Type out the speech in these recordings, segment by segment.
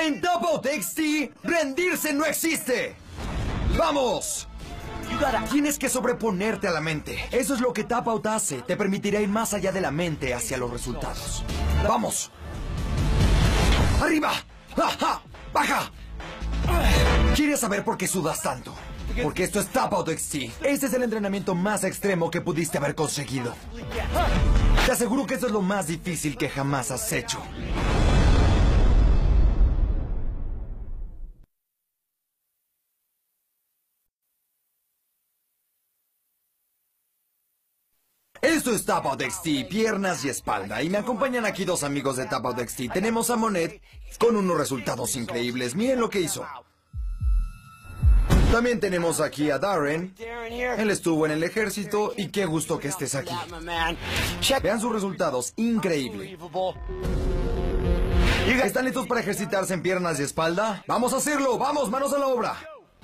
En Tap Out XT, rendirse no existe. ¡Vamos! Tienes que sobreponerte a la mente. Eso es lo que Tap Out hace. Te permitirá ir más allá de la mente hacia los resultados. ¡Vamos! ¡Arriba! ¡Ajá! ¡Baja! ¿Quieres saber por qué sudas tanto? Porque esto es Tap Out XT. Este es el entrenamiento más extremo que pudiste haber conseguido. Te aseguro que esto es lo más difícil que jamás has hecho. Esto es Tap Out XT, piernas y espalda. Y me acompañan aquí dos amigos de Tap Out XT. Tenemos a Monet con unos resultados increíbles. Miren lo que hizo. También tenemos aquí a Darren. Él estuvo en el ejército y qué gusto que estés aquí. Vean sus resultados, increíble. ¿Están listos para ejercitarse en piernas y espalda? ¡Vamos a hacerlo! ¡Vamos, manos a la obra!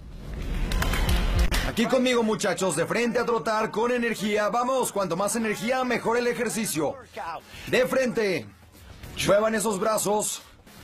Aquí conmigo, muchachos, de frente a trotar con energía. ¡Vamos! Cuanto más energía, mejor el ejercicio. De frente. Muevan esos brazos.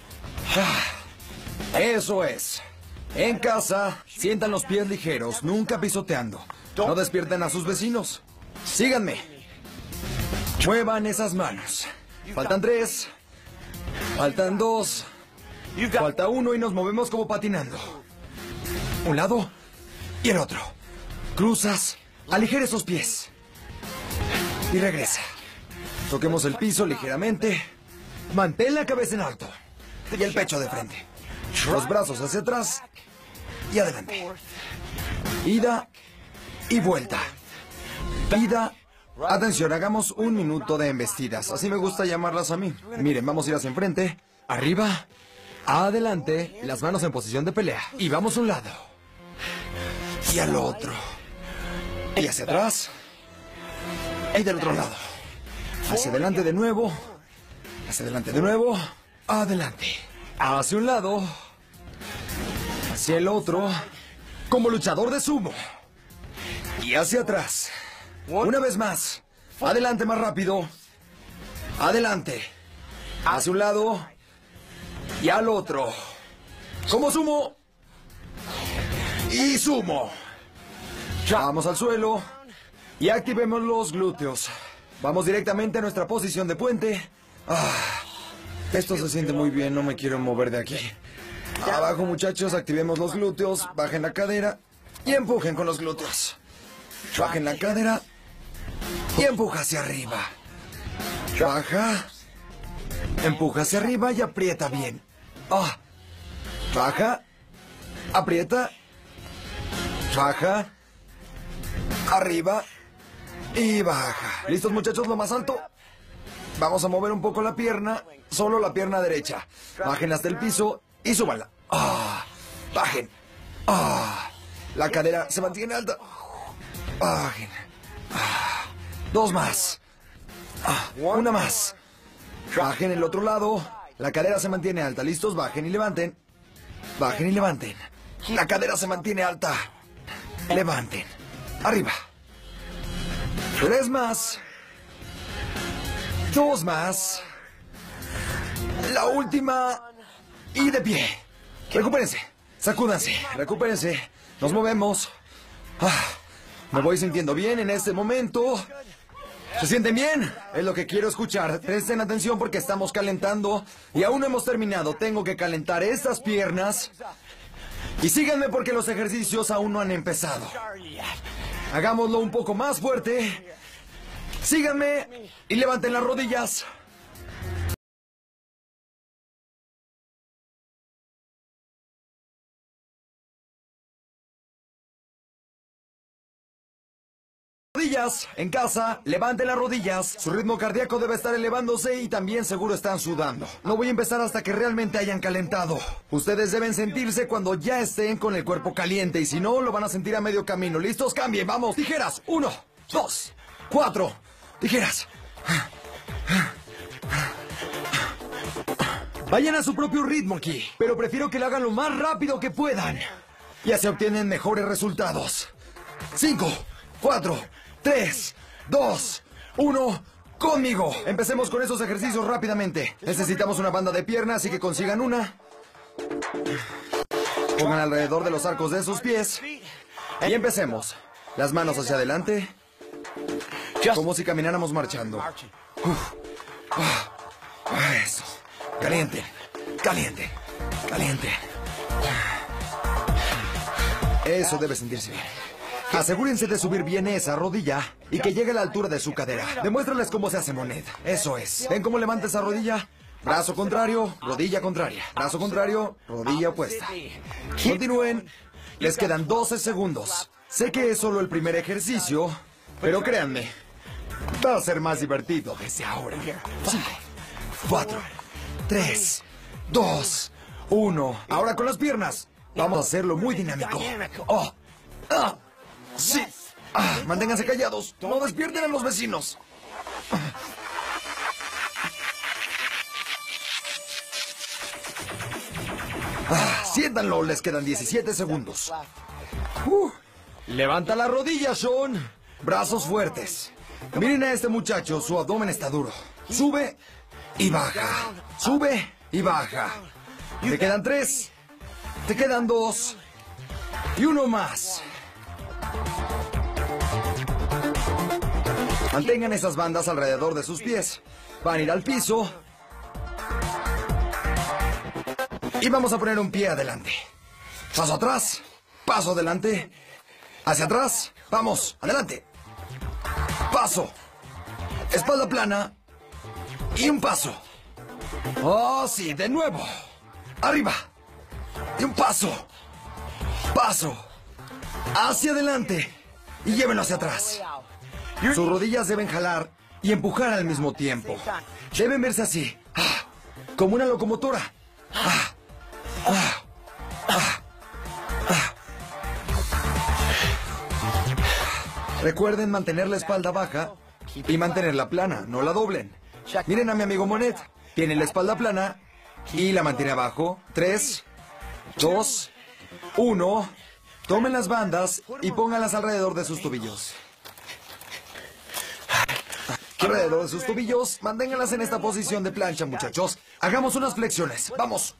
Eso es. En casa, sientan los pies ligeros, nunca pisoteando. No despierten a sus vecinos. Síganme. Muevan esas manos. Faltan 3. Faltan 2. Falta 1 y nos movemos como patinando. Un lado y el otro. Cruzas, aligera esos pies. Y regresa. Toquemos el piso ligeramente. Mantén la cabeza en alto. Y el pecho de frente. Los brazos hacia atrás y adelante. Ida y vuelta. Ida. Atención, hagamos 1 minuto de embestidas. Así me gusta llamarlas a mí. Miren, vamos a ir hacia enfrente. Arriba. Adelante. Las manos en posición de pelea. Y vamos a un lado. Y al otro. Y hacia atrás. Y del otro lado. Hacia adelante de nuevo. Hacia adelante de nuevo. Adelante. Hacia un lado. Hacia el otro. Como luchador de sumo. Y hacia atrás. Una vez más. Adelante más rápido. Adelante. Hacia un lado. Y al otro. Como sumo. Y sumo. Vamos al suelo. Y activemos los glúteos. Vamos directamente a nuestra posición de puente. Esto se siente muy bien, no me quiero mover de aquí. Abajo, muchachos, activemos los glúteos. Bajen la cadera y empujen con los glúteos. Bajen la cadera y empuja hacia arriba. Baja. Empuja hacia arriba y aprieta bien. Baja. Aprieta. Baja. Arriba. Y baja. ¿Listos, muchachos? Lo más alto. Vamos a mover un poco la pierna. Solo la pierna derecha. Bajen hasta el piso y súbanla. Bajen. La cadera se mantiene alta. Bajen. 2 más. Una más. Bajen el otro lado. La cadera se mantiene alta. ¿Listos? Bajen y levanten. Bajen y levanten. La cadera se mantiene alta. Levanten. Arriba. 3 más. 2 más. La última. Y de pie. Recupérense. Sacúdanse. Recupérense. Nos movemos. Me voy sintiendo bien en este momento. ¿Se sienten bien? Es lo que quiero escuchar. Presten atención porque estamos calentando. Y aún no hemos terminado. Tengo que calentar estas piernas. Y síganme porque los ejercicios aún no han empezado. Hagámoslo un poco más fuerte. Síganme y levanten las rodillas. Rodillas, en casa, levanten las rodillas. Su ritmo cardíaco debe estar elevándose y también seguro están sudando. No voy a empezar hasta que realmente hayan calentado. Ustedes deben sentirse cuando ya estén con el cuerpo caliente y si no, lo van a sentir a medio camino. ¿Listos? Cambien, vamos. Tijeras. 1, 2, 4. Tijeras. Vayan a su propio ritmo aquí, pero prefiero que lo hagan lo más rápido que puedan. Ya se obtienen mejores resultados. 5, 4, 3, 2, 1, conmigo. Empecemos con esos ejercicios rápidamente. Necesitamos una banda de piernas, así que consigan una. Pongan alrededor de los arcos de sus pies. Y empecemos. Las manos hacia adelante. Como si camináramos marchando. Eso. Caliente. Caliente. Caliente. Eso debe sentirse bien. Asegúrense de subir bien esa rodilla y que llegue a la altura de su cadera. Demuéstrales cómo se hace Monet. Eso es. ¿Ven cómo levanta esa rodilla? Brazo contrario, rodilla contraria. Brazo contrario, rodilla opuesta. Continúen. Les quedan 12 segundos. Sé que es solo el primer ejercicio, pero créanme, va a ser más divertido desde ahora. 5, 4, 3, 2, 1. Ahora con las piernas. Vamos a hacerlo muy dinámico. Oh. Sí. Manténganse callados. No despierten a los vecinos. Siéntanlo, les quedan 17 segundos. Levanta la rodilla, Sean. Brazos fuertes. Miren a este muchacho, su abdomen está duro. Sube y baja. Sube y baja. Te quedan 3. Te quedan 2. Y 1 más. Mantengan esas bandas alrededor de sus pies. Van a ir al piso. Y vamos a poner un pie adelante. Paso atrás. Paso adelante. Hacia atrás. Vamos. Adelante. Paso. Espalda plana. Y un paso. Oh, sí. De nuevo. Arriba. Y un paso. Paso. Hacia adelante. Y llévenlo hacia atrás. Sus rodillas deben jalar y empujar al mismo tiempo. Deben verse así. Como una locomotora. Recuerden mantener la espalda baja y mantenerla plana. No la doblen. Miren a mi amigo Monet. Tiene la espalda plana y la mantiene abajo. 3, 2, 1. Tomen las bandas y pónganlas alrededor de sus tobillos. Alrededor de sus tobillos. Manténganlas en esta posición de plancha, muchachos. Hagamos unas flexiones. ¡Vamos!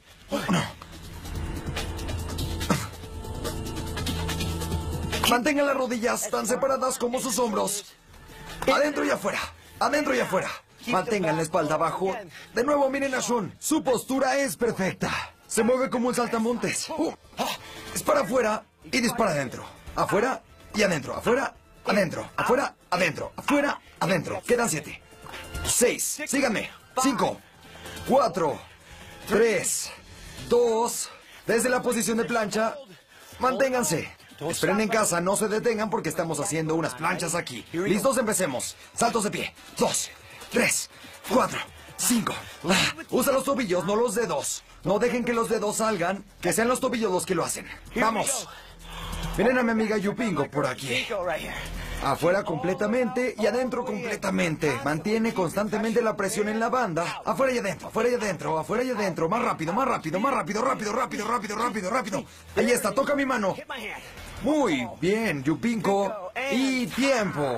Mantengan las rodillas tan separadas como sus hombros. Adentro y afuera. Adentro y afuera. Mantengan la espalda abajo. De nuevo, miren a Sean. Su postura es perfecta. Se mueve como un saltamontes. Es para afuera y dispara adentro. Afuera y adentro. Afuera, adentro. Afuera, adentro. Afuera, adentro. Quedan 7. 6. Síganme. 5, 4, 3, 2. Desde la posición de plancha, manténganse. Esperen en casa, no se detengan porque estamos haciendo unas planchas aquí. Listos, empecemos. Saltos de pie. 2, 3, 4, 5. Usa los tobillos, no los dedos. No dejen que los dedos salgan, que sean los tobillos los que lo hacen. ¡Vamos! Miren a mi amiga Yupingo por aquí. Afuera completamente y adentro completamente. Mantiene constantemente la presión en la banda. Afuera y adentro, afuera y adentro, afuera y adentro. Más rápido, más rápido, más rápido, rápido, rápido, rápido, rápido, rápido. Ahí está, toca mi mano. Muy bien, Yupingo. Y tiempo.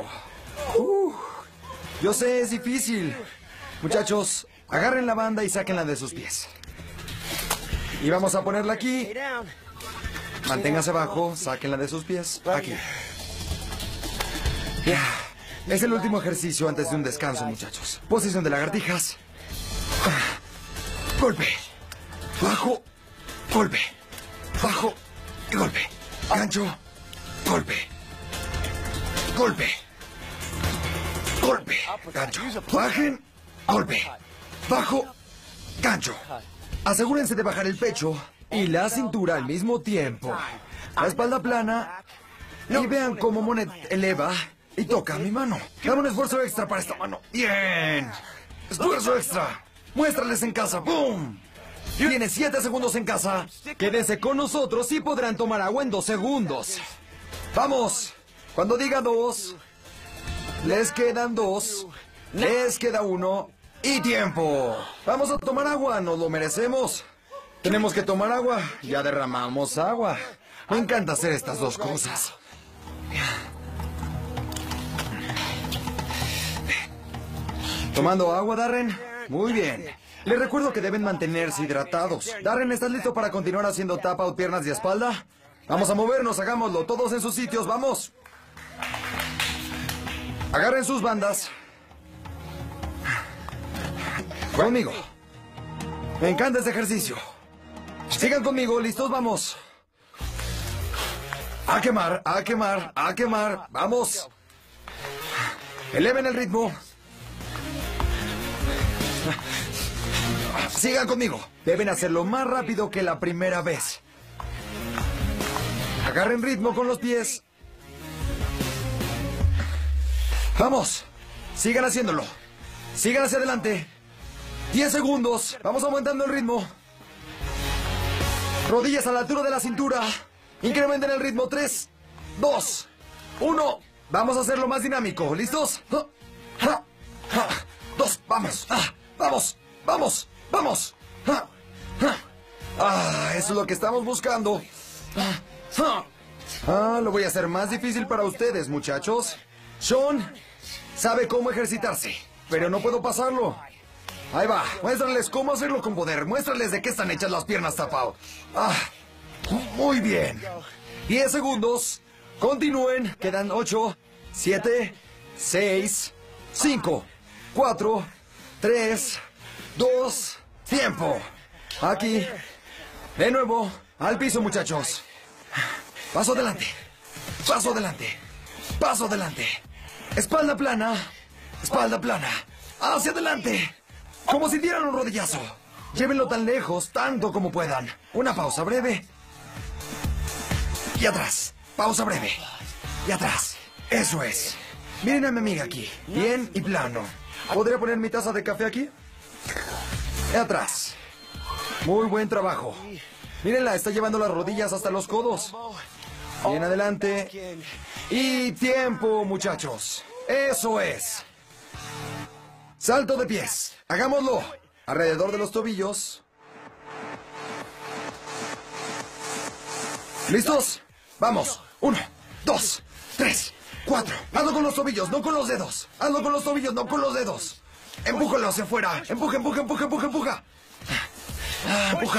Yo sé, es difícil. Muchachos, agarren la banda y sáquenla de sus pies. Y vamos a ponerla aquí. Manténgase abajo, sáquenla de sus pies. Aquí. Es el último ejercicio antes de un descanso, muchachos. Posición de lagartijas. Golpe. Bajo. Golpe. Bajo. Y golpe. Gancho. Golpe. Golpe. Golpe. Gancho. Bajen. Golpe. Bajo. Gancho. Asegúrense de bajar el pecho y la cintura al mismo tiempo. La espalda plana. Y vean cómo Monet eleva y toca mi mano. Dame un esfuerzo extra para esta mano. Bien. Esfuerzo extra. Muéstrales en casa. ¡Boom! Tienen 7 segundos en casa. Quédense con nosotros y podrán tomar agua en 2 segundos. Vamos. Cuando diga 2, les quedan 2. Les queda 1. Y tiempo. Vamos a tomar agua. Nos lo merecemos. Tenemos que tomar agua. Ya derramamos agua. Me encanta hacer estas dos cosas. Tomando agua, Darren. Muy bien. Les recuerdo que deben mantenerse hidratados. Darren, ¿estás listo para continuar haciendo tap-out piernas y espalda? Vamos a movernos, hagámoslo. Todos en sus sitios, ¡vamos! Agarren sus bandas. Conmigo. Me encanta este ejercicio. Sigan conmigo, ¿listos? ¡Vamos! A quemar, a quemar, a quemar. ¡Vamos! Eleven el ritmo. Sigan conmigo. Deben hacerlo más rápido que la primera vez. Agarren ritmo con los pies. ¡Vamos! Sigan haciéndolo. Sigan hacia adelante. 10 segundos. Vamos aumentando el ritmo. Rodillas a la altura de la cintura. Incrementen el ritmo. 3, 2, 1. Vamos a hacerlo más dinámico. ¿Listos? 2. Vamos. Vamos. Vamos. Vamos. Eso es lo que estamos buscando. Lo voy a hacer más difícil para ustedes, muchachos. Sean sabe cómo ejercitarse, pero no puedo pasarlo. Ahí va. Muéstrales cómo hacerlo con poder. Muéstrales de qué están hechas las piernas tapado. Muy bien. 10 segundos. Continúen. Quedan 8, 7, 6, 5, 4, 3, 2, tiempo. Aquí. De nuevo. Al piso, muchachos. Paso adelante. Paso adelante. Paso adelante. Espalda plana. Espalda plana. Hacia adelante. Como si dieran un rodillazo. Llévenlo tan lejos, tanto como puedan. Una pausa breve. Y atrás. Pausa breve. Y atrás. Eso es. Miren a mi amiga aquí. Bien y plano. ¿Podría poner mi taza de café aquí? Y atrás. Muy buen trabajo. Mírenla, está llevando las rodillas hasta los codos. Bien adelante. Y tiempo, muchachos. Eso es. Salto de pies. Hagámoslo. Alrededor de los tobillos. ¿Listos? Vamos. 1, 2, 3, 4. Hazlo con los tobillos, no con los dedos. Hazlo con los tobillos, no con los dedos. Empújalo hacia afuera. Empuja, empuja, empuja, empuja, empuja. Empuja.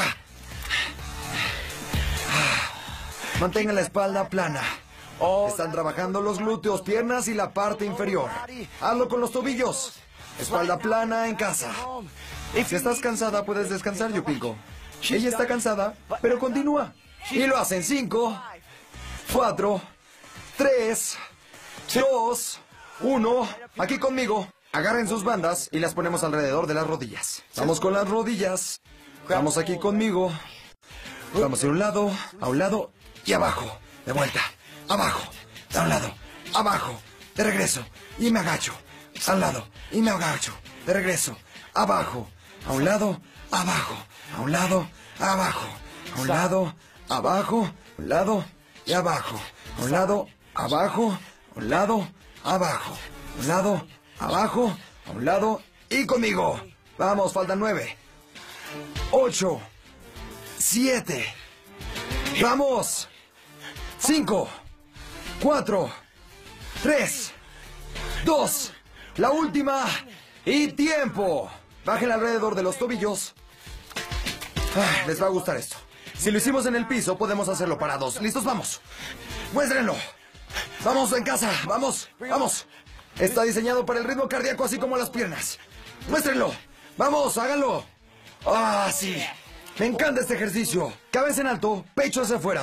Mantengan la espalda plana. Están trabajando los glúteos, piernas y la parte inferior. Hazlo con los tobillos. Espalda plana en casa. Si estás cansada, puedes descansar, Yupiko. Ella está cansada, pero continúa. Y lo hacen 5, 4, 3, 2, 1. Aquí conmigo. Agarren sus bandas y las ponemos alrededor de las rodillas. Vamos con las rodillas. Vamos aquí conmigo. Vamos de un lado, a un lado y abajo. De vuelta. Abajo. A un lado. Abajo. De regreso. Y me agacho. Al lado. Y me agacho. De regreso. Abajo. A un lado. Abajo. A un lado. Abajo. A un lado. Abajo. A un lado. Y abajo. A un lado. Abajo. A un lado. Abajo. A un lado. Abajo. A un lado. Y conmigo. Vamos, faltan 9. 8. 7. Vamos. 5. 4. 3. 2. La última. Y tiempo. Bajen alrededor de los tobillos. Les va a gustar esto. Si lo hicimos en el piso, podemos hacerlo parados. ¿Listos? Vamos. Muéstrenlo. Vamos en casa. Vamos. Vamos. Está diseñado para el ritmo cardíaco, así como las piernas. Muéstrenlo. Vamos, háganlo. Sí. Me encanta este ejercicio. Cabeza en alto, pecho hacia afuera.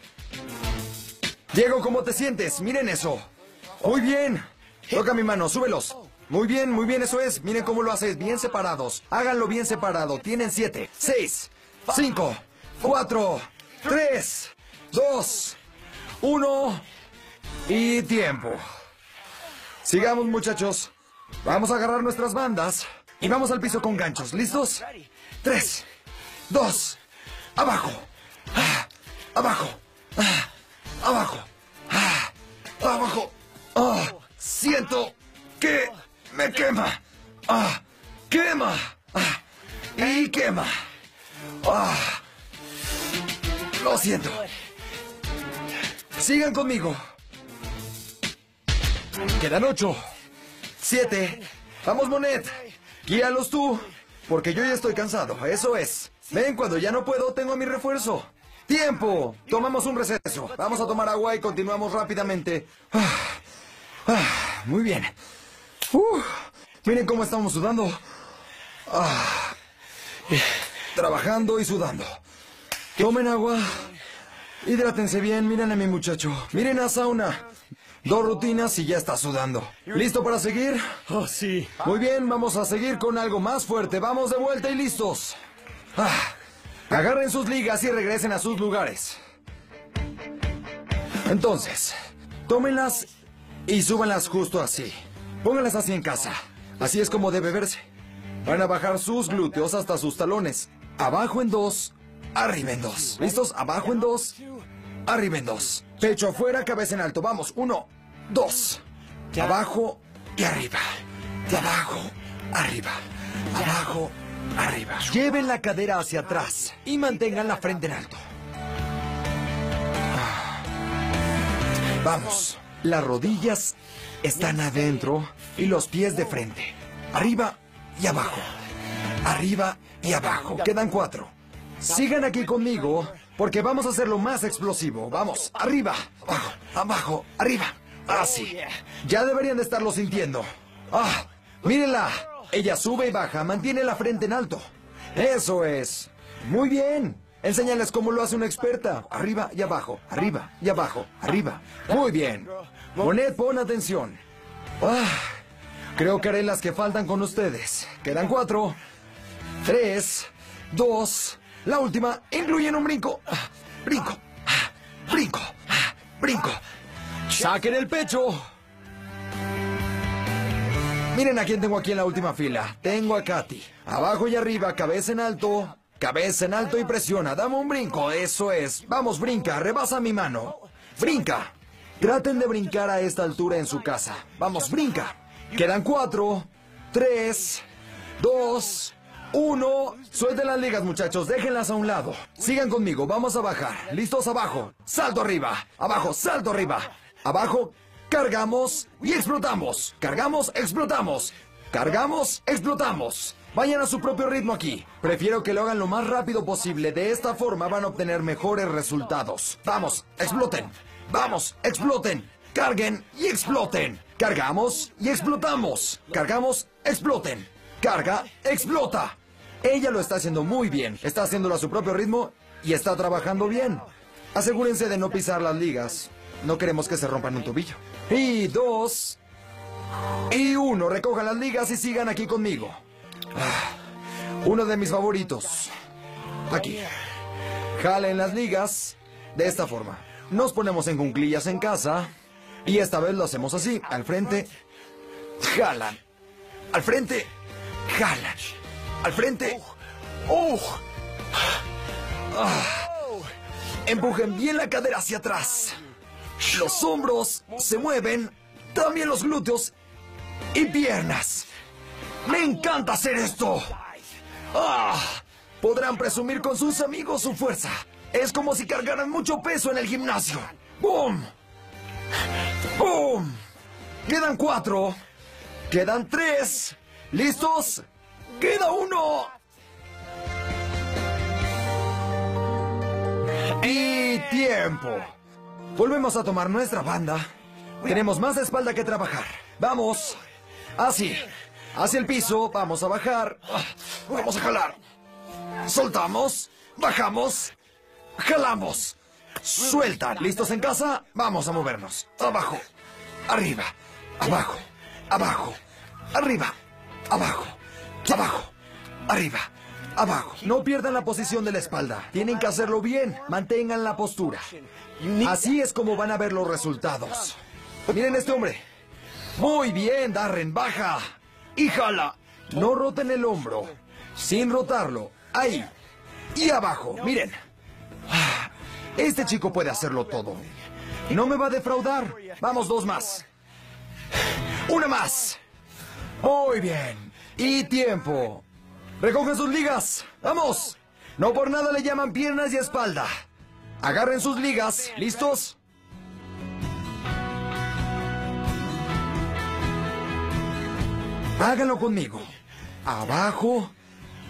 Diego, ¿cómo te sientes? Miren eso. Muy bien. Toca mi mano, súbelos. Muy bien, eso es. Miren cómo lo haces, bien separados. Háganlo bien separado. Tienen 7, 6, 5, 4, 3, 2, 1 y tiempo. Sigamos, muchachos. Vamos a agarrar nuestras bandas y vamos al piso con ganchos. ¿Listos? 3, 2, abajo. Abajo. Abajo. Abajo. Siento que me quema. Quema. Y quema. Lo siento. Sigan conmigo. Quedan 8. 7. Vamos, Monet. Guíalos tú. porque yo ya estoy cansado, eso es. Ven, cuando ya no puedo, tengo mi refuerzo. ¡Tiempo! Tomamos un receso. Vamos a tomar agua y continuamos rápidamente. Muy bien. Miren cómo estamos sudando. Trabajando y sudando. Tomen agua. Hidrátense bien. Miren a mi muchacho. Miren a Sauna. 2 rutinas y ya está sudando. ¿Listo para seguir? Oh, sí. Muy bien, vamos a seguir con algo más fuerte. Vamos de vuelta y listos. Agarren sus ligas y regresen a sus lugares. Entonces, tómenlas y súbanlas justo así. Pónganlas así en casa. Así es como debe verse. Van a bajar sus glúteos hasta sus talones. Abajo en 2, arriba en 2. ¿Listos? Abajo en 2, arriba en 2. Pecho afuera, cabeza en alto. Vamos, 1, 2. Abajo y arriba. De abajo, arriba. Abajo, arriba. Lleven la cadera hacia atrás y mantengan la frente en alto. Vamos. Las rodillas están adentro y los pies de frente. Arriba y abajo. Arriba y abajo. Quedan 4. Sigan aquí conmigo porque vamos a hacerlo más explosivo. Vamos. Arriba, abajo, abajo, arriba. Así. Ya deberían de estarlo sintiendo. Mírenla. Ella sube y baja. Mantiene la frente en alto. Eso es. Muy bien. Enséñales cómo lo hace una experta. Arriba y abajo, arriba y abajo, arriba. Muy bien. Monet, pon atención. Creo que haré las que faltan con ustedes. Quedan 4, 3, 2. La última. Incluyen un brinco. Brinco. Brinco. Brinco. Saquen el pecho. Miren a quién tengo aquí en la última fila. Tengo a Katy. Abajo y arriba, cabeza en alto. Cabeza en alto y presiona. Dame un brinco. Eso es. Vamos, brinca. Rebasa mi mano. Brinca. Traten de brincar a esta altura en su casa. Vamos, brinca. Quedan 4, 3, 2, 1. Suelten las ligas, muchachos. Déjenlas a un lado. Sigan conmigo. Vamos a bajar. ¿Listos? Abajo. Salto arriba. Abajo. Salto arriba. Abajo. Cargamos y explotamos. Cargamos, explotamos. Cargamos, explotamos. Vayan a su propio ritmo aquí. Prefiero que lo hagan lo más rápido posible. De esta forma van a obtener mejores resultados. Vamos, exploten. Vamos, exploten. Carguen y exploten. Cargamos y explotamos. Cargamos, exploten. Carga, explota. Ella lo está haciendo muy bien. Está haciéndolo a su propio ritmo y está trabajando bien. Asegúrense de no pisar las ligas. No queremos que se rompan un tobillo. Y 2. Y 1. Recojan las ligas y sigan aquí conmigo. Uno de mis favoritos. Aquí. Jalen las ligas de esta forma. Nos ponemos en cuclillas en casa. Y esta vez lo hacemos así. Al frente. Jalan. Al frente. Jalan. Al frente. Empujen bien la cadera hacia atrás. Los hombros se mueven. También los glúteos y piernas. ¡Me encanta hacer esto! Podrán presumir con sus amigos su fuerza. Es como si cargaran mucho peso en el gimnasio. ¡Bum! ¡Bum! Quedan 4. Quedan 3. ¿Listos? ¡Queda 1! Y tiempo. Volvemos a tomar nuestra banda. Tenemos más espalda que trabajar. Vamos. Así. Hacia el piso. Vamos a bajar. Vamos a jalar. Soltamos. Bajamos. Jalamos. Suelta. ¿Listos en casa? Vamos a movernos. Abajo. Arriba. Abajo. Abajo. Arriba. Abajo. Abajo. Arriba. Abajo. No pierdan la posición de la espalda. Tienen que hacerlo bien. Mantengan la postura. Así es como van a ver los resultados. Miren este hombre. Muy bien, Darren. Baja. Y jala. No roten el hombro. Sin rotarlo. Ahí. Y abajo. Miren. Este chico puede hacerlo todo. No me va a defraudar. Vamos, 2 más. 1 más. Muy bien. Y tiempo. Recogen sus ligas. ¡Vamos! No por nada le llaman piernas y espalda. Agarren sus ligas. ¿Listos? Háganlo conmigo. Abajo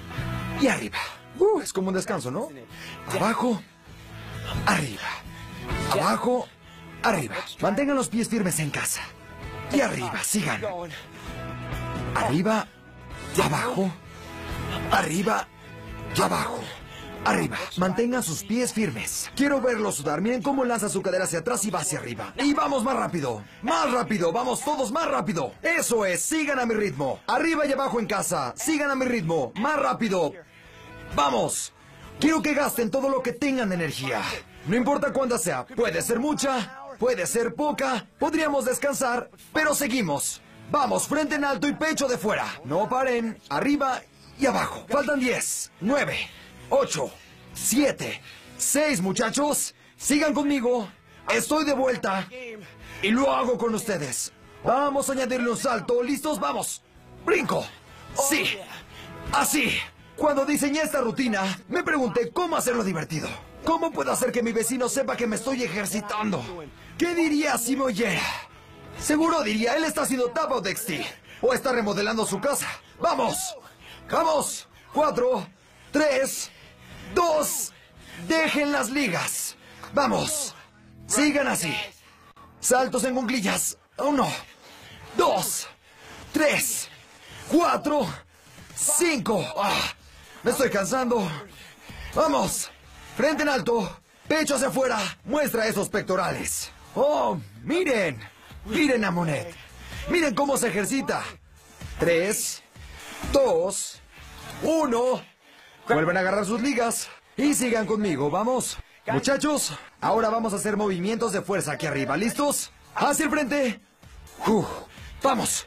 y arriba. Es como un descanso, ¿no? Abajo, arriba. Abajo, arriba. Mantengan los pies firmes en casa. Y arriba, sigan. Arriba, abajo, arriba, abajo, arriba. Mantengan sus pies firmes. Quiero verlos sudar. Miren cómo lanza su cadera hacia atrás y va hacia arriba. Y vamos más rápido. Más rápido. Vamos todos más rápido. Eso es. Sigan a mi ritmo. Arriba y abajo en casa. Sigan a mi ritmo. Más rápido. Vamos. Quiero que gasten todo lo que tengan de energía. No importa cuánta sea. Puede ser mucha, puede ser poca. Podríamos descansar, pero seguimos. Vamos, frente en alto y pecho de fuera. No paren. Arriba y abajo. Faltan 10, 9, 8, 7, 6, muchachos. Sigan conmigo. Estoy de vuelta. Y lo hago con ustedes. Vamos a añadirle un salto. ¿Listos? Vamos. Brinco. Sí. Así. Cuando diseñé esta rutina, me pregunté cómo hacerlo divertido. ¿Cómo puedo hacer que mi vecino sepa que me estoy ejercitando? ¿Qué diría si me oyera? Seguro diría, él está haciendo tap out XT. O está remodelando su casa. ¡Vamos! ¡Vamos! 4, 3, 2... Dejen las ligas. ¡Vamos! Sigan así. Saltos en cuclillas. 1, 2, 3, 4, 5. Me estoy cansando. ¡Vamos! Frente en alto. Pecho hacia afuera. Muestra esos pectorales. ¡Oh! ¡Miren! ¡Miren a Monet! ¡Miren cómo se ejercita! 3, 2, 1. Vuelven a agarrar sus ligas. Y sigan conmigo, ¿vamos? Muchachos, ahora vamos a hacer movimientos de fuerza aquí arriba. ¿Listos? Hacia el frente. ¡Vamos!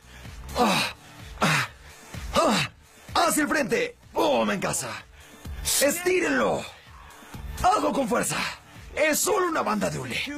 ¡Hacia el frente! ¡Oh, en casa! ¡Estírenlo! ¡Algo con fuerza! ¡Es solo una banda de hule!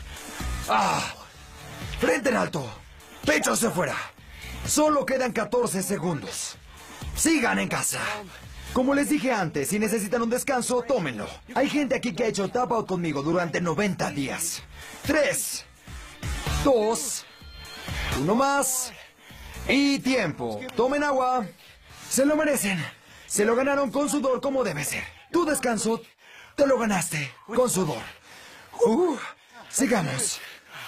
Frente en alto. Pecho hacia afuera. Solo quedan 14 segundos. Sigan en casa. Como les dije antes, si necesitan un descanso, tómenlo. Hay gente aquí que ha hecho tap out conmigo durante 90 días. 3, 2, 1 más. Y tiempo. Tomen agua. Se lo merecen. Se lo ganaron con sudor como debe ser. Tu descanso te lo ganaste con sudor. Sigamos.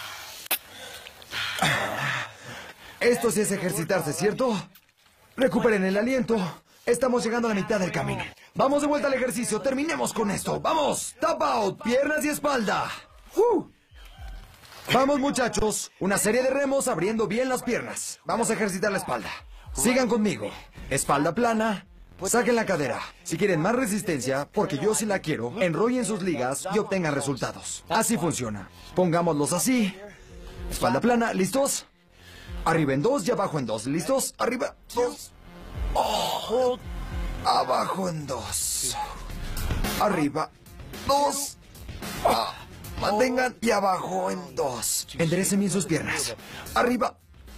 Esto sí es ejercitarse, ¿cierto? Recuperen el aliento. Estamos llegando a la mitad del camino. Vamos de vuelta al ejercicio. Terminemos con esto. ¡Vamos! Tap out. Piernas y espalda. Vamos, muchachos. Una serie de remos abriendo bien las piernas. Vamos a ejercitar la espalda. Sigan conmigo. Espalda plana. Saquen la cadera. Si quieren más resistencia, porque yo sí la quiero, enrollen sus ligas y obtengan resultados. Así funciona. Pongámoslos así. Espalda plana. ¿Listos? Arriba en 2 y abajo en 2. ¿Listos? Arriba. 2. Abajo en 2. Arriba. 2. Mantengan y abajo en 2. Enderecen bien sus piernas. Arriba.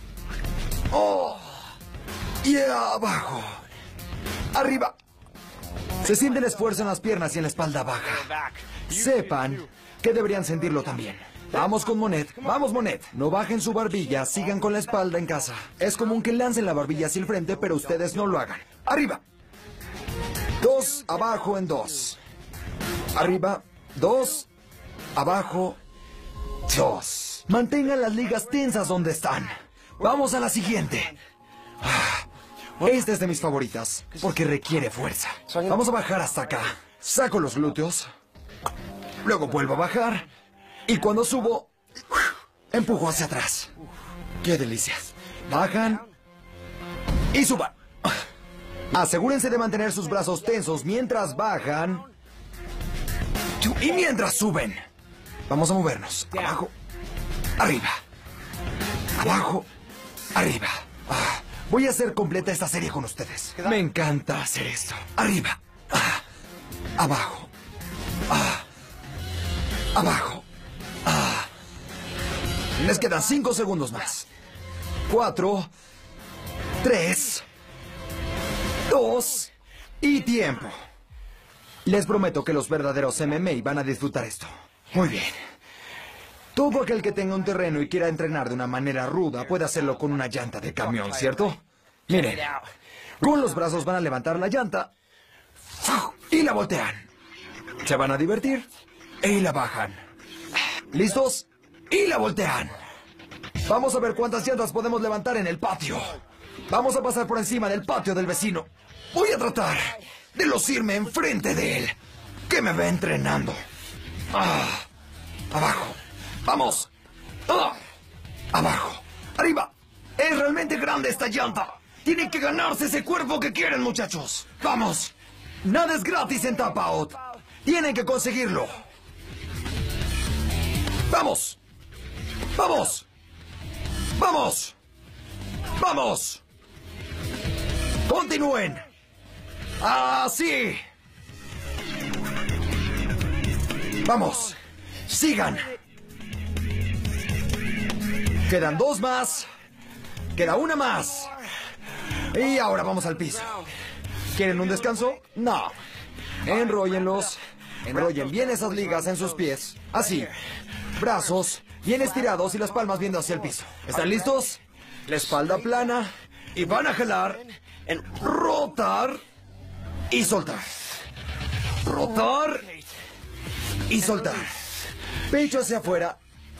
Y abajo. Arriba. Se siente el esfuerzo en las piernas y en la espalda baja. Sepan que deberían sentirlo también. Vamos con Monet. Vamos, Monet. No bajen su barbilla. Sigan con la espalda en casa. Es común que lancen la barbilla hacia el frente, pero ustedes no lo hagan. Arriba. 2, abajo en 2. Arriba. 2. Abajo. 2. Mantengan las ligas tensas donde están. Vamos a la siguiente. Esta es de mis favoritas, porque requiere fuerza. Vamos a bajar hasta acá. Saco los glúteos. Luego vuelvo a bajar. Y cuando subo, empujo hacia atrás. ¡Qué delicia! Bajan y suban. Asegúrense de mantener sus brazos tensos mientras bajan y mientras suben. Vamos a movernos. Abajo, arriba. Abajo, arriba. Voy a hacer completa esta serie con ustedes. Me encanta hacer esto. Arriba. Abajo. Abajo. Les quedan 5 segundos más. 4, 3, 2 y tiempo. Les prometo que los verdaderos MMA van a disfrutar esto. Muy bien. Todo aquel que tenga un terreno y quiera entrenar de una manera ruda puede hacerlo con una llanta de camión, ¿cierto? Miren, con los brazos van a levantar la llanta Y la voltean. Se van a divertir. Y la bajan. ¿Listos? Y la voltean. Vamos a ver cuántas llantas podemos levantar en el patio. Vamos a pasar por encima del patio del vecino. Voy a tratar de lucirme enfrente de él, que me ve entrenando. Abajo. Vamos. Abajo. Arriba. Es realmente grande esta llanta. Tienen que ganarse ese cuerpo que quieren, muchachos. Vamos. Nada es gratis en Tap Out. Tienen que conseguirlo. Vamos. Vamos. Vamos. Vamos. Continúen. Así. Vamos. Sigan. Quedan 2 más. Queda 1 más. Y ahora vamos al piso. ¿Quieren un descanso? No. Enróllenlos. Enrollen bien esas ligas en sus pies. Así. Brazos bien estirados y las palmas viendo hacia el piso. ¿Están listos? La espalda plana. Y van a jalar. Rotar. Y soltar. Rotar. Y soltar. Pecho hacia afuera.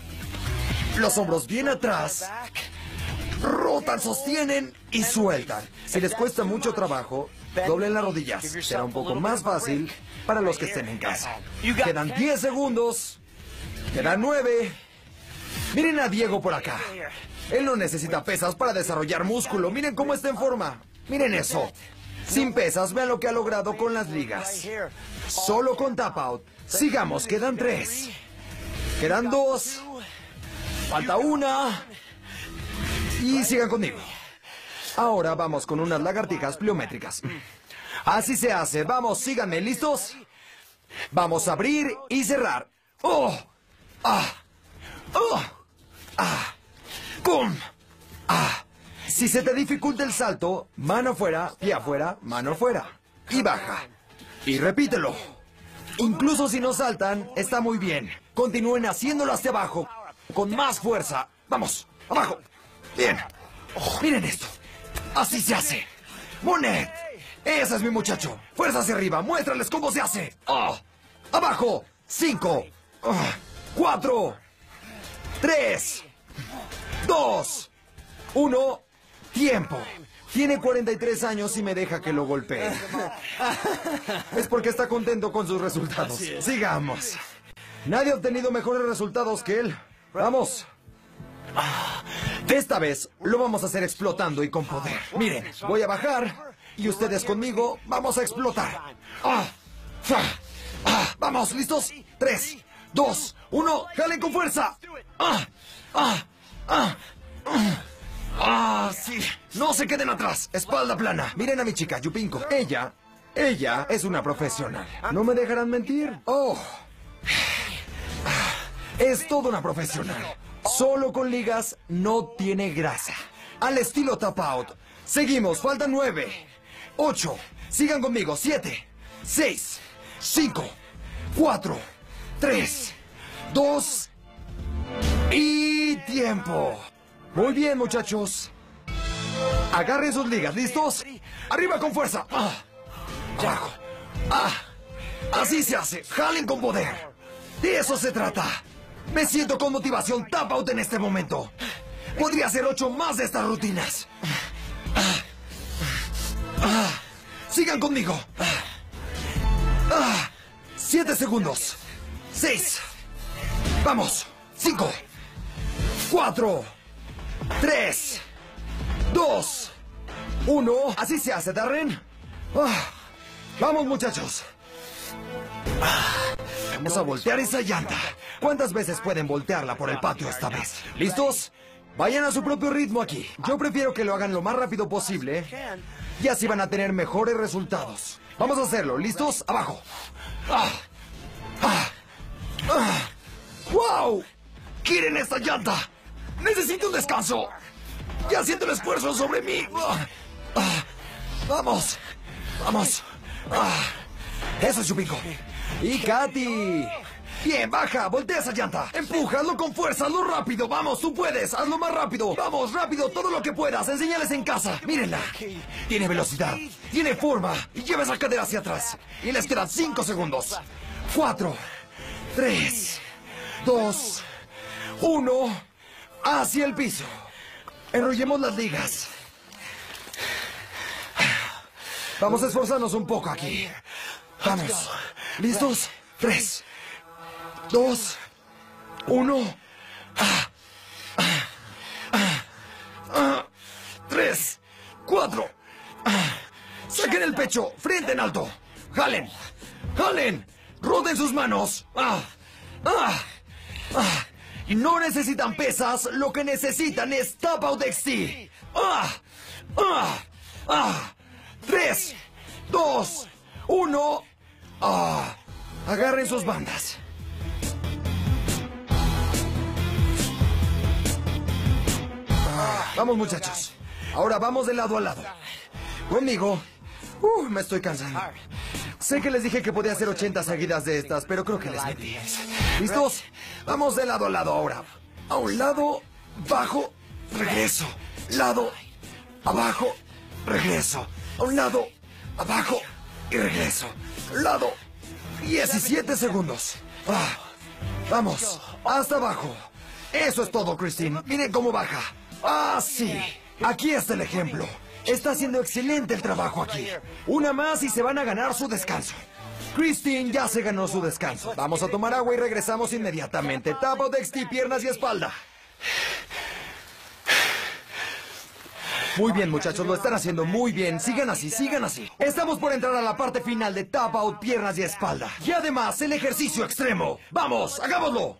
Los hombros bien atrás. Rotan, sostienen y sueltan. Si les cuesta mucho trabajo, doblen las rodillas. Será un poco más fácil para los que estén en casa. Quedan 10 segundos. Quedan 9. Miren a Diego por acá. Él no necesita pesas para desarrollar músculo. Miren cómo está en forma. Miren eso. Sin pesas, vean lo que ha logrado con las ligas. Solo con Tap Out. Sigamos, quedan 3. Quedan 2. Falta 1. Y sigan conmigo. Ahora vamos con unas lagartijas pliométricas. Así se hace. Vamos, síganme. ¿Listos? Vamos a abrir y cerrar. ¡Oh! ¡Ah! ¡Oh! ¡Ah! ¡Pum! ¡Ah! Si se te dificulta el salto, mano fuera, pie afuera, mano fuera. Y baja. Y repítelo. Incluso si no saltan, está muy bien. Continúen haciéndolo hacia abajo, con más fuerza. Vamos, abajo. Bien. Miren esto. Así se hace. Monet. Ese es mi muchacho. Fuerza hacia arriba. Muéstrales cómo se hace. Abajo. 5. 4. 3. 2. 1. Tiempo. Tiene 43 años y me deja que lo golpee. Es porque está contento con sus resultados. Sigamos. Nadie ha obtenido mejores resultados que él. Vamos. Esta vez lo vamos a hacer explotando y con poder. Miren, voy a bajar y ustedes conmigo vamos a explotar. Vamos, ¿listos? 3, 2, 1, jalen con fuerza. Sí. No se queden atrás. Espalda plana. Miren a mi chica, Yupinko. Ella es una profesional. No me dejarán mentir. Es toda una profesional. Solo con ligas no tiene grasa. Al estilo Tap Out. Seguimos, faltan 9, 8, sigan conmigo, 7, 6, 5, 4, 3, 2 y tiempo. Muy bien, muchachos. Agarren sus ligas, ¿listos? Arriba con fuerza. Abajo. Así se hace. Jalen con poder. De eso se trata. Me siento con motivación Tap Out en este momento. Podría hacer 8 más de estas rutinas. Sigan conmigo. 7 segundos. 6. Vamos. 5. 4. 3. 2. 1. Así se hace, Darren. Vamos, muchachos. Vamos a voltear esa llanta. ¿Cuántas veces pueden voltearla por el patio esta vez? ¿Listos? Vayan a su propio ritmo aquí. Yo prefiero que lo hagan lo más rápido posible. Y así van a tener mejores resultados. Vamos a hacerlo. ¿Listos? Abajo. ¡Wow! ¡Quieren esta llanta! ¡Necesito un descanso! ¡Ya siento el esfuerzo sobre mí! ¡Vamos! ¡Vamos! ¡Eso es Yupinko! ¡Y Katy! Bien, baja, voltea esa llanta. Empuja, hazlo con fuerza, hazlo rápido. Vamos, tú puedes, hazlo más rápido. Vamos, rápido, todo lo que puedas. Enséñales en casa. Mírenla. Tiene velocidad, tiene forma. Y lleva esa cadera hacia atrás. Y les quedan 5 segundos. 4, 3, 2, 1. Hacia el piso. Enrollemos las ligas. Vamos a esforzarnos un poco aquí. Vamos. ¿Listos? 3, 2, 1. 3, 4. Saquen el pecho, frente en alto. Jalen. Jalen. Roden sus manos. No necesitan pesas, lo que necesitan es Tap Out XT. 3, 2, 1. Agarren sus bandas. Vamos, muchachos. Ahora vamos de lado a lado. Conmigo. Me estoy cansando. Sé que les dije que podía hacer 80 seguidas de estas, pero creo que les metí. ¿Listos? Vamos de lado a lado ahora. A un lado, bajo, regreso. Lado, abajo, regreso. A un lado, abajo y regreso. Lado, 17 segundos. Vamos, hasta abajo. Eso es todo, Christine. Miren cómo baja. Sí. Aquí está el ejemplo. Está haciendo excelente el trabajo aquí. Una más y se van a ganar su descanso. Christine ya se ganó su descanso. Vamos a tomar agua y regresamos inmediatamente. Tap Out XT, piernas y espalda. Muy bien, muchachos, lo están haciendo muy bien. Sigan así, sigan así. Estamos por entrar a la parte final de Tap Out, piernas y espalda. Y además, el ejercicio extremo. ¡Vamos, hagámoslo!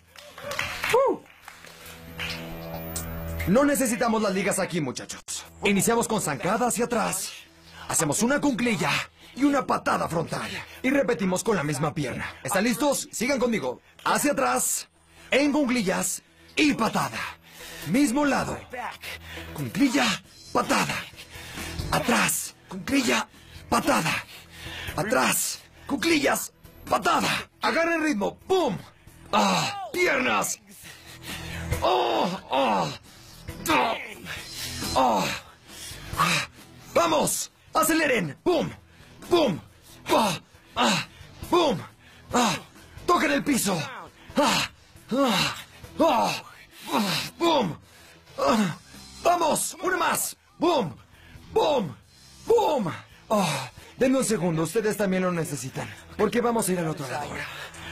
No necesitamos las ligas aquí, muchachos. Iniciamos con zancada hacia atrás. Hacemos una cuclilla y una patada frontal. Y repetimos con la misma pierna. ¿Están listos? Sigan conmigo. Hacia atrás, en cuclillas y patada. Mismo lado. Cuclilla, patada. Atrás, cuclilla, patada. Atrás, cuclillas, patada. Agarren ritmo. ¡Pum! ¡Piernas! ¡Vamos! ¡Aceleren! ¡Pum! ¡Pum! ¡Pum! ¡Toquen el piso! ¡Pum! ¡Vamos! ¡Una más! ¡Pum! ¡Pum! ¡Pum! Denme un segundo, ustedes también lo necesitan. Porque vamos a ir al otro lado ahora.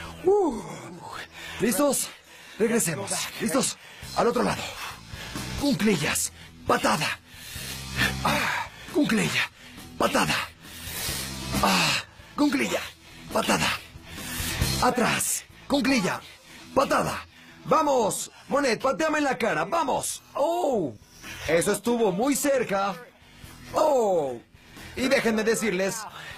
¿Listos? Regresemos. ¿Listos? Al otro lado. Cuclillas. Patada. Cuclilla. Patada. Cuclilla. Patada. Atrás. Cuclilla. Patada. ¡Vamos! Monet, pateame en la cara. ¡Vamos! Eso estuvo muy cerca. Y déjenme decirles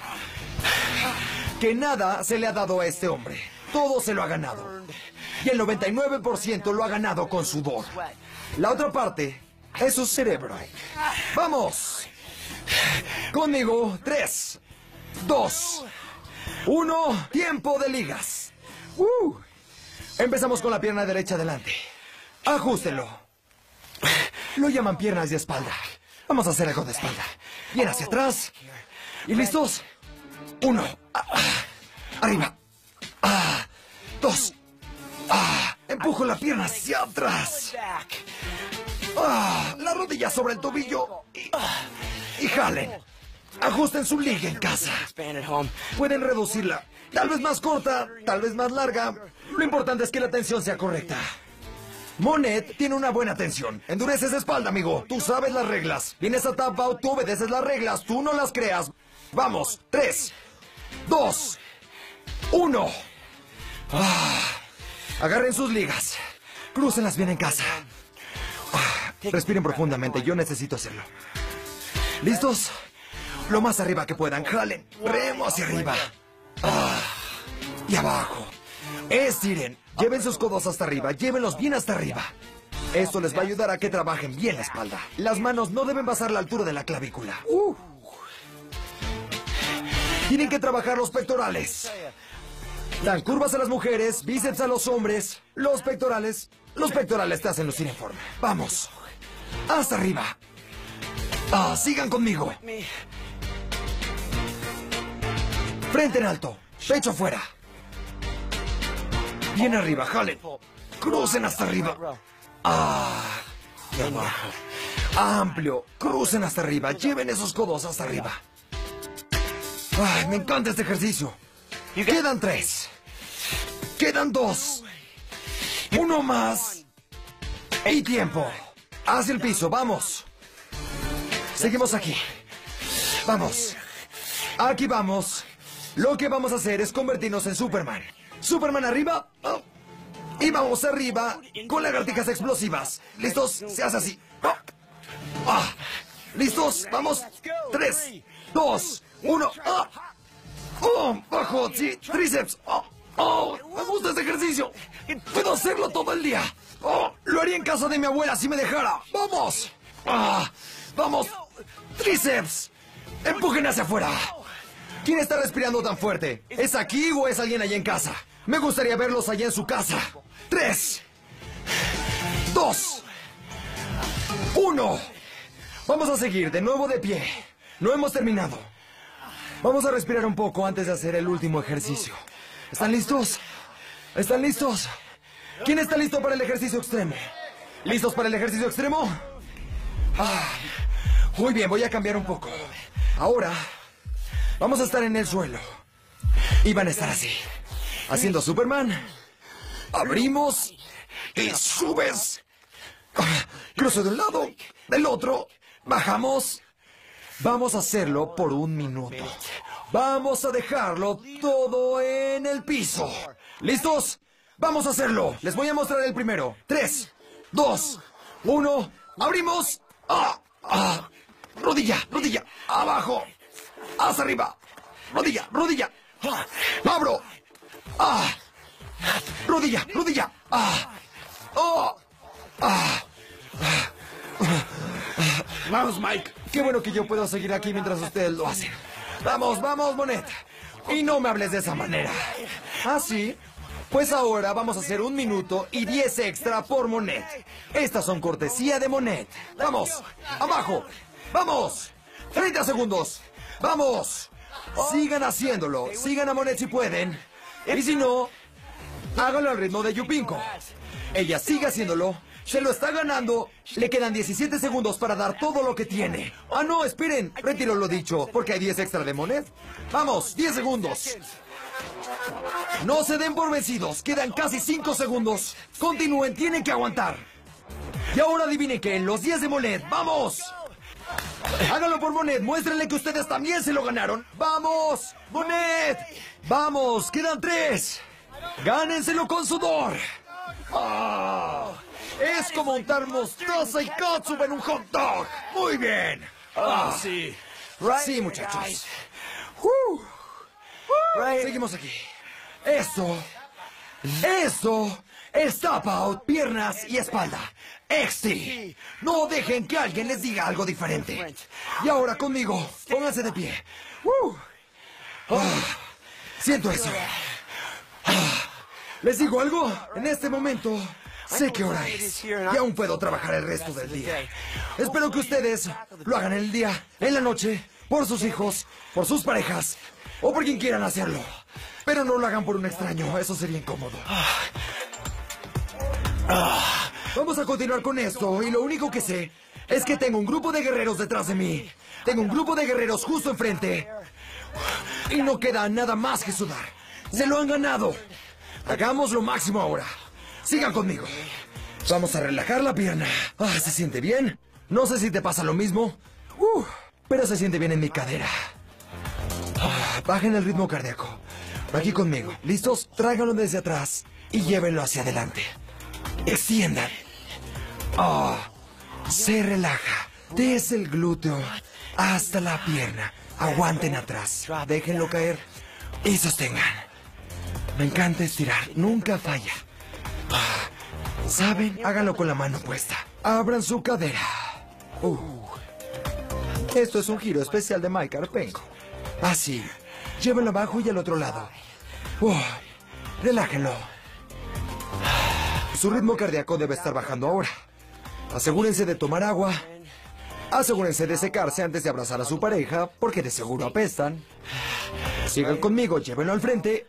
que nada se le ha dado a este hombre. Todo se lo ha ganado. Y el 99% lo ha ganado con sudor. La otra parte es su cerebro. ¡Vamos! Conmigo, 3, 2, 1. Tiempo de ligas. Empezamos con la pierna derecha adelante. Ajústenlo. Lo llaman piernas de espalda. Vamos a hacer algo de espalda. Bien hacia atrás. ¿Y listos? 1. Arriba. 2. Empujo la pierna hacia atrás. La rodilla sobre el tobillo. Y jalen. Ajusten su liga en casa. Pueden reducirla. Tal vez más corta, tal vez más larga. Lo importante es que la tensión sea correcta. Monet tiene una buena tensión. Endureces espalda, amigo. Tú sabes las reglas. Vienes a Tap Out, tú obedeces las reglas. Tú no las creas. Vamos. 3, 2, 1. Agarren sus ligas. Crúcenlas bien en casa. Respiren profundamente. Yo necesito hacerlo. ¿Listos? Lo más arriba que puedan. Jalen. Remo hacia arriba. Y abajo. Estiren. Lleven sus codos hasta arriba. Llévenlos bien hasta arriba. Esto les va a ayudar a que trabajen bien la espalda. Las manos no deben pasar la altura de la clavícula. Tienen que trabajar los pectorales. Dan curvas a las mujeres, bíceps a los hombres, los pectorales. Los pectorales te hacen lucir en forma. Vamos. Hasta arriba. Sigan conmigo. Frente en alto. Pecho afuera. Bien arriba, jalen. Crucen hasta arriba. Y abajo. Amplio. Crucen hasta arriba. Lleven esos codos hasta arriba. Me encanta este ejercicio. Quedan 3. Quedan 2. 1 más. Y tiempo. Hacia el piso, vamos. Seguimos aquí. Vamos. Aquí vamos. Lo que vamos a hacer es convertirnos en Superman. Superman arriba. Y vamos arriba con lagartijas explosivas. ¿Listos? Se hace así. ¿Listos? Vamos. 3, 2, 1. Bajo, sí. Tríceps. Me gusta este ejercicio. Puedo hacerlo todo el día. Lo haría en casa de mi abuela si me dejara. ¡Vamos! ¡Vamos! ¡Tríceps! ¡Empujen hacia afuera! ¿Quién está respirando tan fuerte? ¿Es aquí o es alguien allá en casa? Me gustaría verlos allá en su casa. 3, 2, 1. Vamos a seguir de nuevo de pie. No hemos terminado. Vamos a respirar un poco antes de hacer el último ejercicio. ¿Están listos? ¿Están listos? ¿Quién está listo para el ejercicio extremo? ¿Listos para el ejercicio extremo? Muy bien, voy a cambiar un poco. Ahora, vamos a estar en el suelo. Y van a estar así. Haciendo Superman. Abrimos. Y subes. Cruzo de un lado, del otro. Bajamos. Vamos a hacerlo por 1 minuto. Vamos a dejarlo todo en el piso. ¿Listos? Vamos a hacerlo. Les voy a mostrar el primero. 3, 2, 1. Abrimos. Rodilla, rodilla. Abajo. Hacia arriba. Rodilla, rodilla. Abro. Rodilla, rodilla. Vamos, Mike. Qué bueno que yo puedo seguir aquí mientras ustedes lo hacen. Vamos, vamos, Monet. Y no me hables de esa manera. ¿Sí? Pues ahora vamos a hacer 1 minuto y 10 extra por Monet. Estas son cortesía de Monet. Vamos, abajo. Vamos. 30 segundos. Vamos. Sigan haciéndolo. Sigan a Monet si pueden. Y si no, háganlo al ritmo de Yupinko. Ella sigue haciéndolo. Se lo está ganando. Le quedan 17 segundos para dar todo lo que tiene. No, esperen. Retiro lo dicho, porque hay 10 extra de Monet. Vamos, 10 segundos. No se den por vencidos. Quedan casi 5 segundos. Continúen, tienen que aguantar. Y ahora adivinen que en los 10 de Monet. ¡Vamos! Háganlo por Monet. Muéstrenle que ustedes también se lo ganaron. ¡Vamos! ¡Monet! ¡Vamos! Quedan 3. ¡Gánenselo con sudor! Es como untar mostaza y catsup en un hot dog. Muy bien. Sí. Sí, muchachos. Seguimos aquí. Eso es tap out, piernas y espalda. XT. No dejen que alguien les diga algo diferente. Y ahora conmigo, pónganse de pie. Siento eso. ¿Les digo algo? En este momento sé qué hora es. Y aún puedo trabajar el resto del día. Espero que ustedes lo hagan en el día, en la noche, por sus hijos, por sus parejas o por quien quieran hacerlo. Pero no lo hagan por un extraño, eso sería incómodo. Vamos a continuar con esto y lo único que sé es que tengo un grupo de guerreros detrás de mí. Tengo un grupo de guerreros justo enfrente. Y no queda nada más que sudar. Se lo han ganado. Hagamos lo máximo ahora. Sigan conmigo. Vamos a relajar la pierna. ¿Se siente bien? No sé si te pasa lo mismo. Pero se siente bien en mi cadera. Bajen el ritmo cardíaco. Aquí conmigo. ¿Listos? Tráiganlo desde atrás y llévenlo hacia adelante. Extiendan. Se relaja. Desde el glúteo hasta la pierna. Aguanten atrás. Déjenlo caer. Y sostengan. Me encanta estirar. Nunca falla. ¿Saben? Háganlo con la mano puesta. Abran su cadera. Esto es un giro especial de Mike Arpenko. Así. Llévenlo abajo y al otro lado. Relájenlo. Su ritmo cardíaco debe estar bajando ahora. Asegúrense de tomar agua. Asegúrense de secarse antes de abrazar a su pareja, porque de seguro apestan. Sigan conmigo, llévenlo al frente.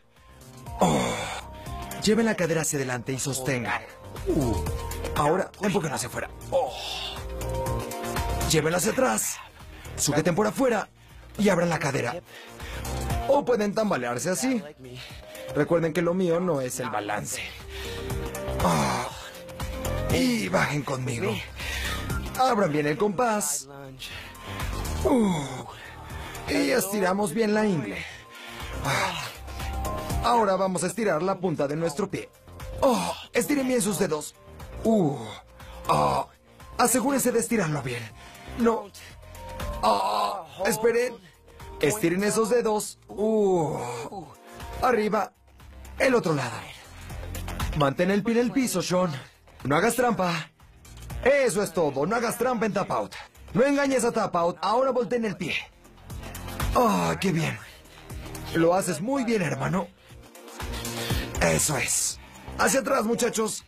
Lleven la cadera hacia adelante y sostengan. Ahora, empujen hacia afuera. Llévenla hacia atrás. Sujeten por afuera y abran la cadera. O pueden tambalearse así. Recuerden que lo mío no es el balance. Y bajen conmigo. Abran bien el compás. Y estiramos bien la ingle. Ahora vamos a estirar la punta de nuestro pie. Estiren bien sus dedos. Asegúrense de estirarlo bien. No. Esperen. Estiren esos dedos. Arriba. El otro lado. Mantén el pie en el piso, Sean. No hagas trampa. Eso es todo. No hagas trampa en tap out. No engañes a tap out. Ahora volteen el pie. ¡Qué bien! Lo haces muy bien, hermano. Eso es. Hacia atrás, muchachos.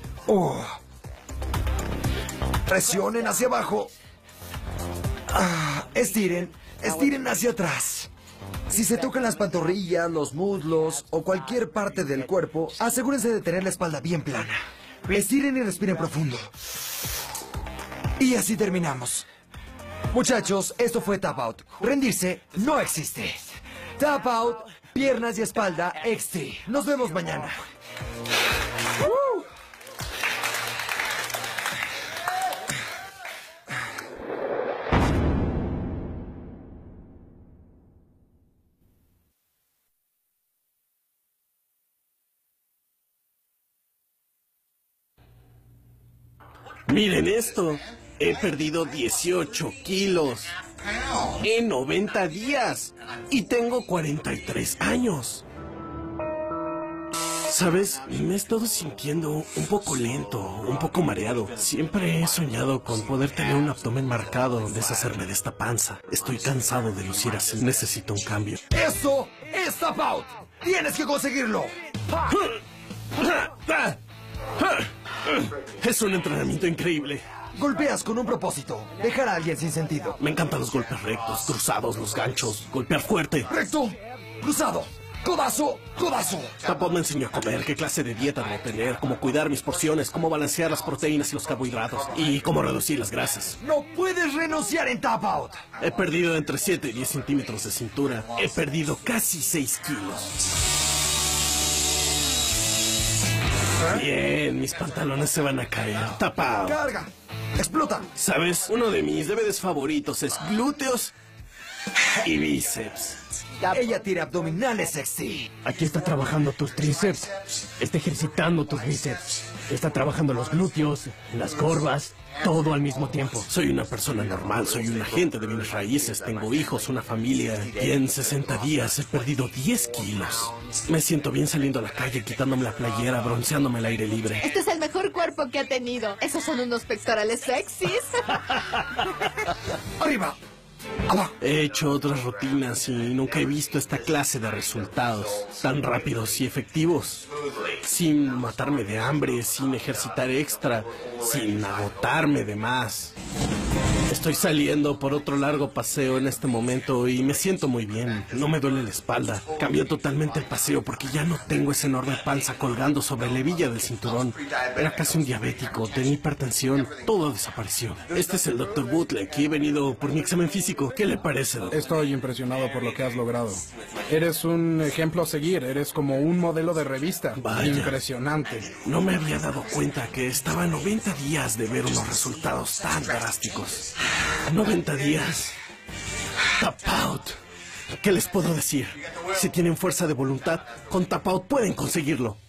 Presionen hacia abajo. Estiren. Estiren hacia atrás. Si se tocan las pantorrillas, los muslos o cualquier parte del cuerpo, asegúrense de tener la espalda bien plana. Estiren y respiren profundo. Y así terminamos. Muchachos, esto fue Tap Out. Rendirse no existe. Tap Out, piernas y espalda extra. Nos vemos mañana. Miren esto. He perdido 18 kilos en 90 días y tengo 43 años. ¿Sabes? Me he estado sintiendo un poco lento, un poco mareado. Siempre he soñado con poder tener un abdomen marcado, deshacerme de esta panza. Estoy cansado de lucir así. Necesito un cambio. ¡Eso es Tap Out! ¡Tienes que conseguirlo! Es un entrenamiento increíble. Golpeas con un propósito. Dejar a alguien sin sentido. Me encantan los golpes rectos, cruzados, los ganchos, golpear fuerte. Recto, cruzado, codazo, codazo. Tap Out me enseñó a comer, qué clase de dieta debo tener, cómo cuidar mis porciones, cómo balancear las proteínas y los carbohidratos y cómo reducir las grasas. No puedes renunciar en Tap Out. He perdido entre 7 y 10 centímetros de cintura. He perdido casi 6 kilos. Bien, mis pantalones se van a caer. Tap Out. Carga. Explota. ¿Sabes? Uno de mis DVDs favoritos es glúteos y bíceps. Ella tira abdominales sexy. Aquí está trabajando tus tríceps, está ejercitando tus bíceps, está trabajando los glúteos, las corvas, todo al mismo tiempo. Soy una persona normal, soy un agente de bienes raíces, tengo hijos, una familia y en 60 días he perdido 10 kilos. Me siento bien saliendo a la calle, quitándome la playera, bronceándome al aire libre. Este es el mejor cuerpo que ha tenido. Esos son unos pectorales sexys. Arriba. Abajo. He hecho otras rutinas y nunca he visto esta clase de resultados tan rápidos y efectivos. Sin matarme de hambre, sin ejercitar extra, sin agotarme de más. Estoy saliendo por otro largo paseo en este momento y me siento muy bien. No me duele la espalda. Cambió totalmente el paseo porque ya no tengo esa enorme panza colgando sobre la hebilla del cinturón. Era casi un diabético, tenía hipertensión, todo desapareció. Este es el Dr. Bootleg y he venido por mi examen físico. ¿Qué le parece, doctor? Estoy impresionado por lo que has logrado. Eres un ejemplo a seguir, eres como un modelo de revista. Vaya. Impresionante. No me había dado cuenta que estaba a 90 días de ver unos resultados tan drásticos. 90 días. Tap Out. ¿Qué les puedo decir? Si tienen fuerza de voluntad, con Tap Out pueden conseguirlo.